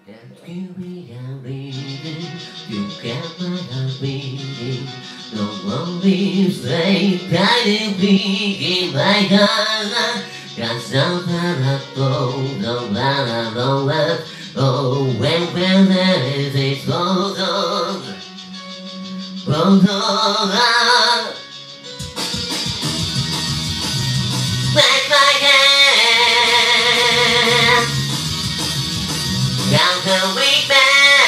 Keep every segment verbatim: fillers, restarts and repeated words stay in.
You are reading, you get my heart beating. Don't worry, stay guiding me in my heart. Cause I'm not no matter no one. Oh, when when there is a goes on, goes on. Take my hand, down the way back.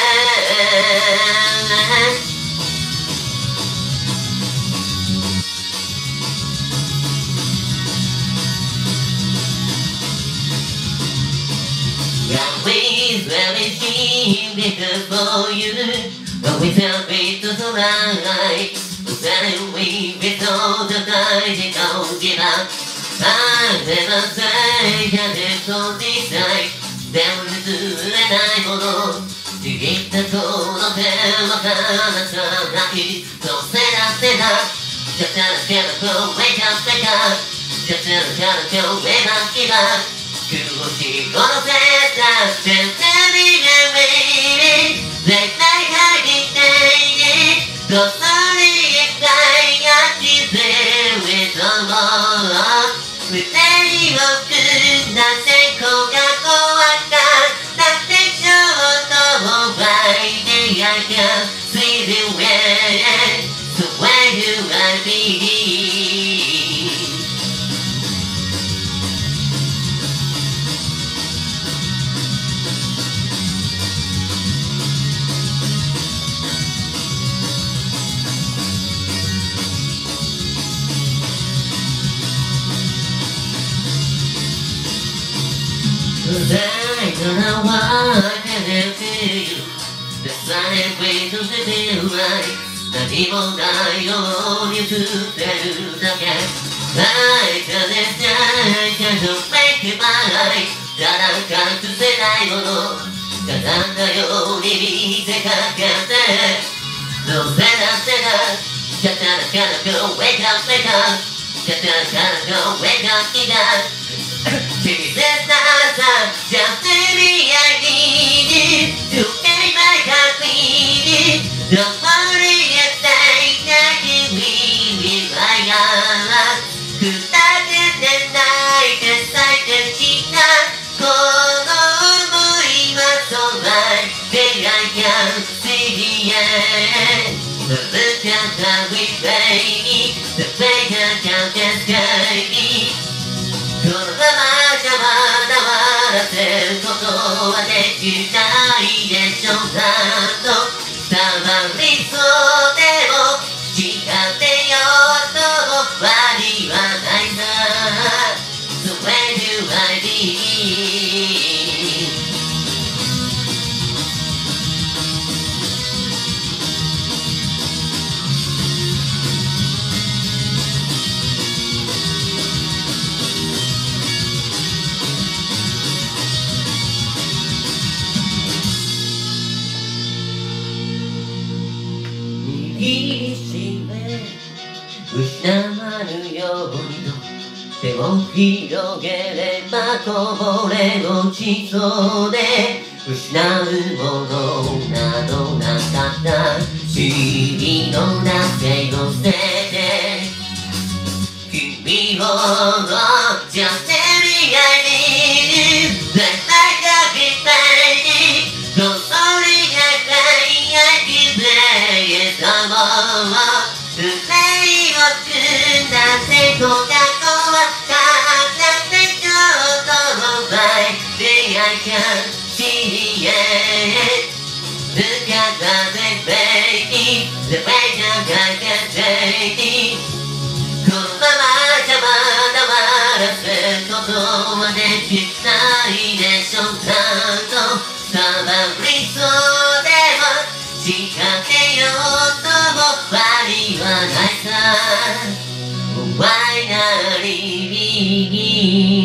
Always very cheap because for you, always a bit to the right. Then we with all the guys they don't give up. I never say that it's on this side. Then we do and I go on. To get the call of them, I can't not so say that, say that. Just tell us, get a go, wake up, wake up. Just tell us, get a go, wake up, give up. 苦しいこのせいだ全然見ない絶対入りたいねこっそり行きたいが自然へとも二人を組んだ成功が怖かったってちょっと覚えて I can see the way the way you I believe I don't know why I can't feel you. The silent way to feel right. 何もないように映ってるだけ I can't I can't make it right. ただ隠せないものがなんだように見せかけてどうせだってだキャタラキャラゴー Wake up, wake up キャタラキャラゴー Wake up, wake up君絶対さ Just maybe I need it To make my heart beat it Don't worry a thing that you leave me like that 二人で泣いて咲いてしたこの想いはそばで I can see it Look at how we play The way I can't escape meこのままじゃまだ笑ってることはできないでしょなんとたまりそうでも違ってよとも悪いはないさ The way you I be失わぬようにと手を広げればこぼれ落ちそうで失うものなどなかった日々の情けを捨てて君をじゃせり合いに絶対かけたいこっそりがたいやきぜえたも二人を組んだ成功が怖かったってちょっと覚えて I can see it Look at the baby The way that I can take it このままじゃまだ笑ってることはできないでしょなんとたまりそうでも仕掛けようとも悪いはないさ Why not leave me?